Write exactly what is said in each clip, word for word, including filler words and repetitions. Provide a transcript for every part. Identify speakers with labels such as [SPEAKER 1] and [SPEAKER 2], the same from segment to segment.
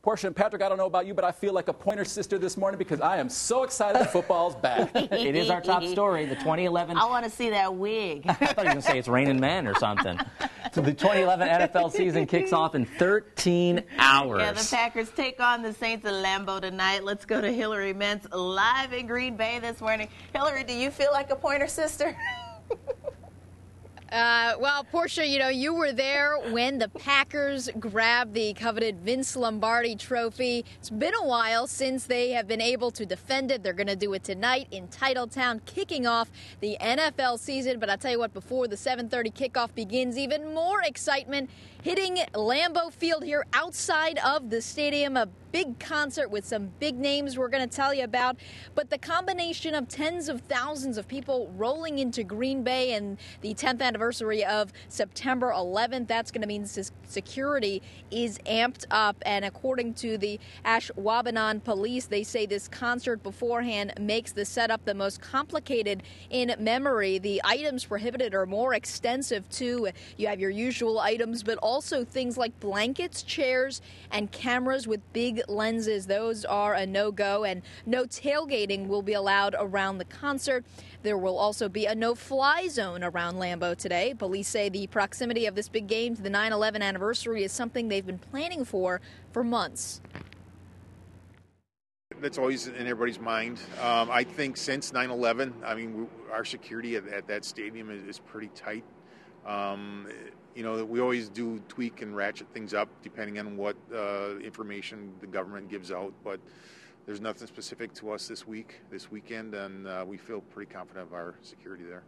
[SPEAKER 1] Portia and Patrick, I don't know about you, but I feel like a pointer sister this morning because I am so excited that football's back.
[SPEAKER 2] It is our top story, the twenty eleven.
[SPEAKER 3] I want to see that wig.
[SPEAKER 2] I thought you were going to say it's raining men or something. So the twenty eleven N F L season kicks off in thirteen hours.
[SPEAKER 3] Yeah, the Packers take on the Saints at Lambeau tonight. Let's go to Hillary Mintz live in Green Bay this morning. Hillary, do you feel like a pointer sister?
[SPEAKER 4] Uh, well, Portia, you know, you were there when the Packers grabbed the coveted Vince Lombardi trophy. It's been a while since they have been able to defend it. They're going to do it tonight in Titletown, kicking off the N F L season. But I'll tell you what, before the seven thirty kickoff begins, even more excitement hitting Lambeau Field here outside of the stadium. A big concert with some big names we're going to tell you about. But the combination of tens of thousands of people rolling into Green Bay and the tenth anniversary of September eleventh, that's going to mean security is amped up. And according to the Ashwaubenon police, they say this concert beforehand makes the setup the most complicated in memory. The items prohibited are more extensive, too. You have your usual items, but also things like blankets, chairs, and cameras with big lenses. Those are a no-go, and no tailgating will be allowed around the concert. There will also be a no-fly zone around Lambeau today. Police say the proximity of this big game to the nine eleven anniversary is something they've been planning for for months.
[SPEAKER 5] That's always in everybody's mind. Um, I think since nine eleven, I mean, our security at, at that stadium is, is pretty tight. Um, you know, we always do tweak and ratchet things up depending on what uh, information the government gives out, but there's nothing specific to us this week, this weekend, and uh, we feel pretty confident of our security there.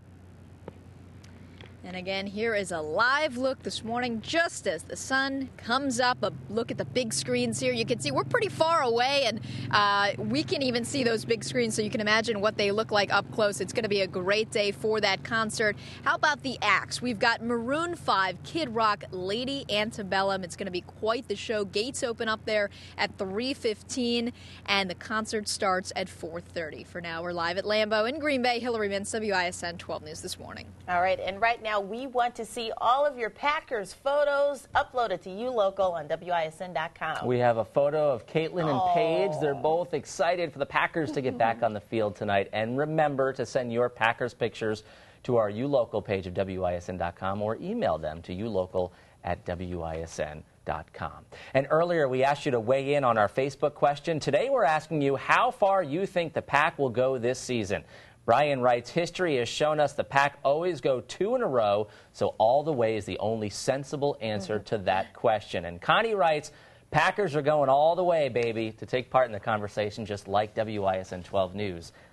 [SPEAKER 4] And again, here is a live look this morning just as the sun comes up. A look at the big screens here. You can see we're pretty far away, and uh, we can even see those big screens, so you can imagine what they look like up close. It's going to be a great day for that concert. How about the acts? We've got Maroon five, Kid Rock, Lady Antebellum. It's going to be quite the show. Gates open up there at three fifteen, and the concert starts at four thirty. For now, we're live at Lambeau in Green Bay. Hillary Mintz, W I S N twelve News this morning.
[SPEAKER 3] All right, and right now, we want to see all of your Packers photos uploaded to YouLocal on W I S N dot com.
[SPEAKER 2] We have a photo of Caitlin and
[SPEAKER 3] oh.
[SPEAKER 2] Paige. They're both excited for the Packers to get back on the field tonight. And remember to send your Packers pictures to our YouLocal page of W I S N dot com or email them to YouLocal at W I S N dot com. And earlier we asked you to weigh in on our Facebook question. Today we're asking you how far you think the Pack will go this season. Brian writes, history has shown us the Pack always go two in a row, so all the way is the only sensible answer to that question. And Connie writes, Packers are going all the way, baby. To take part in the conversation, just like W I S N twelve News